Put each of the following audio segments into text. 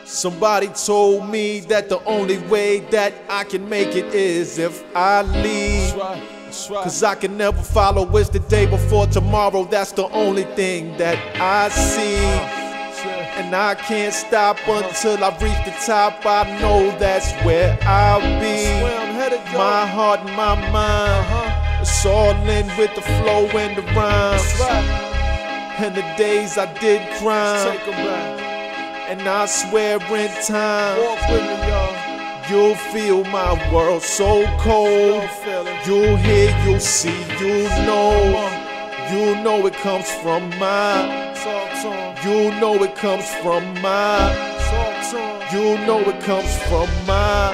Somebody told me that the only way that I can make it is if I leave. Cause I can never follow, it's the day before tomorrow. That's the only thing that I see. And I can't stop until I reach the top. I know that's where I'll be. My heart and my mind, it's all in with the flow and the rhymes. And the days I did crime, and I swear in time, you'll feel my world so cold. You'll hear, you'll see, you'll know it comes from my. You'll know it comes from my. You'll know it comes from my.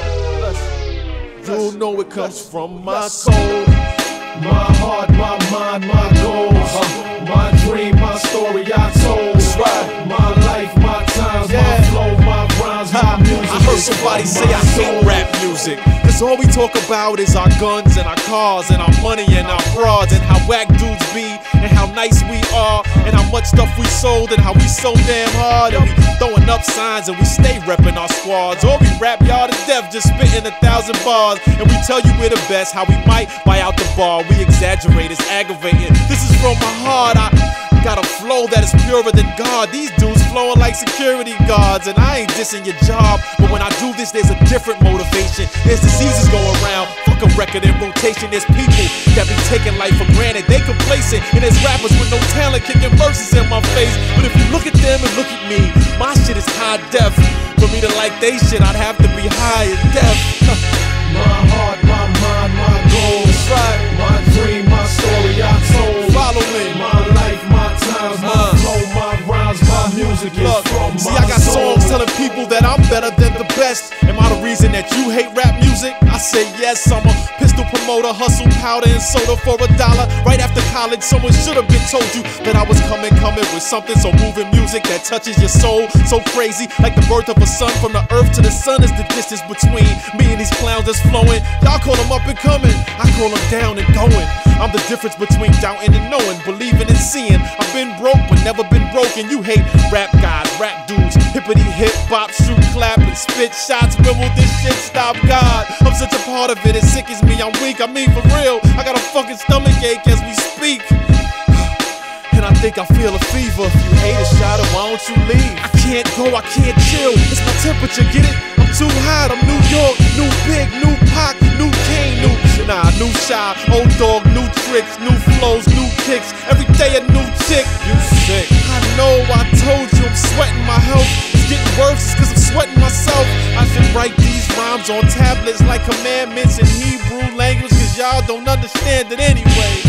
You'll know it comes from my soul. My heart, my mind, my goals. My dream, my story I told. My life, my times, my flow, my rhymes, my music. I heard somebody say I hate rap music, cause all we talk about is our guns and our cars and our money and our frauds, and how whack dudes be, and how nice we are, and how much stuff we sold, and how we so damn hard, and we throwing up signs and we stay repping our squads. Or we rap y'all to death, just spitting 1,000 bars, and we tell you we're the best, how we might buy out the bar. We exaggerate, it's aggravating. This is from my heart. I got a flow that is purer than God. These dudes flowing like security guards, and I ain't dissing your job, but when I do this, there's a different motivation. There's diseases going around, fuck a record in rotation. There's people that be taking life for granted, they complacent, and there's rappers with no talent kicking verses in my face. But if you look at them and look at me, my shit is high def. For me to like they shit, I'd have to be high and deaf. My heart, my mind, my goals. My dream, my story I told. Follow me. My life, my times, my flow, my rhymes, my music is from my soul. See, I got songs telling people that I'm better than the best. Am I the reason that you hate rap music? I say yes, I'm a pistol promoter, hustle powder and soda for $1. Right after college, someone should have been told you that I was coming with something so moving, music that touches your soul. So crazy, like the birth of a son. From the earth to the sun is the distance between me and these clowns that's flowing. Y'all call them up and coming, I call them down and going. I'm the difference between doubting and knowing, believing and seeing. I've been broke but never been broken. You hate rap guys, rap dudes, hippity hip bop, shoot, clap and spit shots. When will this shit stop? God, I'm such a part of it, it sickens me, I'm weak. I mean for real, I got a fucking stomach ache as we speak. And I think I feel a fever. If you hate a shot, why don't you leave? I can't go, I can't chill, it's my temperature, get it? I'm too hot, I'm New York, new big, new Pac, new Kane, new new Sha, old dog, new tricks, new flows, new kicks. Every day a new chick. You sick. I know, I told you I'm sweating my health. It's getting worse, it's cause I'm sweating myself. I should write these rhymes on tablets like commandments in Hebrew language, cause y'all don't understand it anyway.